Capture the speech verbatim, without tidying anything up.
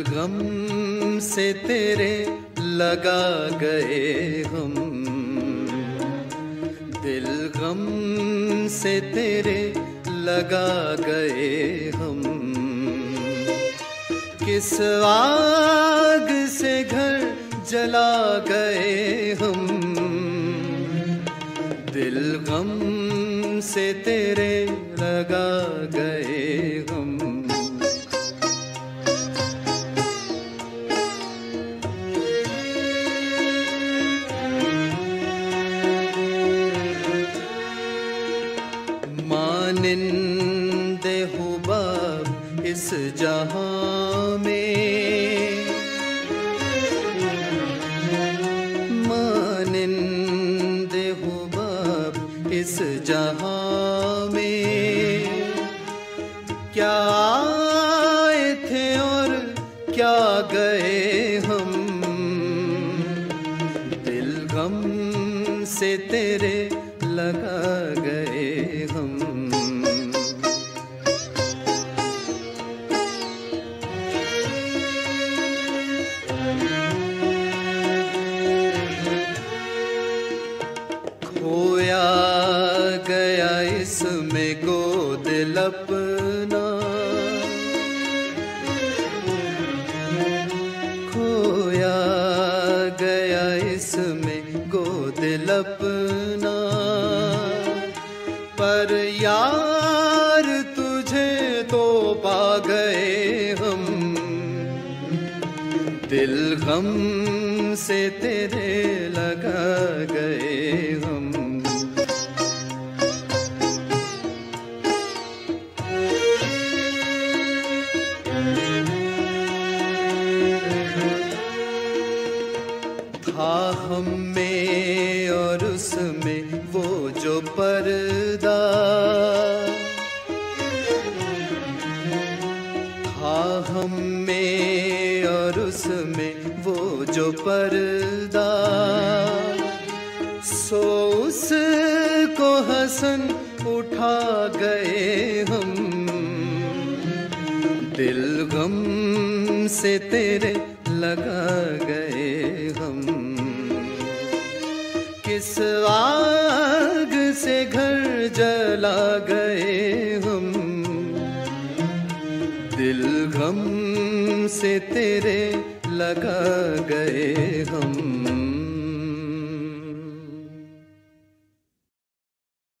गम से तेरे लगा गए हम, दिल गम से तेरे लगा गए हम। किस आग से घर जला गए हम, दिल गम से तेरे लगा गए हम। मानिंदे हुबाब इस जहां में, मानिंदे हुबाब इस जहां में, क्या आए थे और क्या गए हम, दिल गम से तेरे लगा गए हम। खोया गया इसमें गोद लपना, खोया गया इसमें गोद लपना, पर यार तुझे तो पा गए हम, दिल गम से तेरे लगा गए हम। था हम में और उसमें वो जो पर्दा, था हम में और उसमें वो जो पर्दा, सो उसको हसन उठा गए हम, दिल गम से तेरे लगा गए हम। किस आग से घर जला गए हम, दिल गम से तेरे लगा गए हम।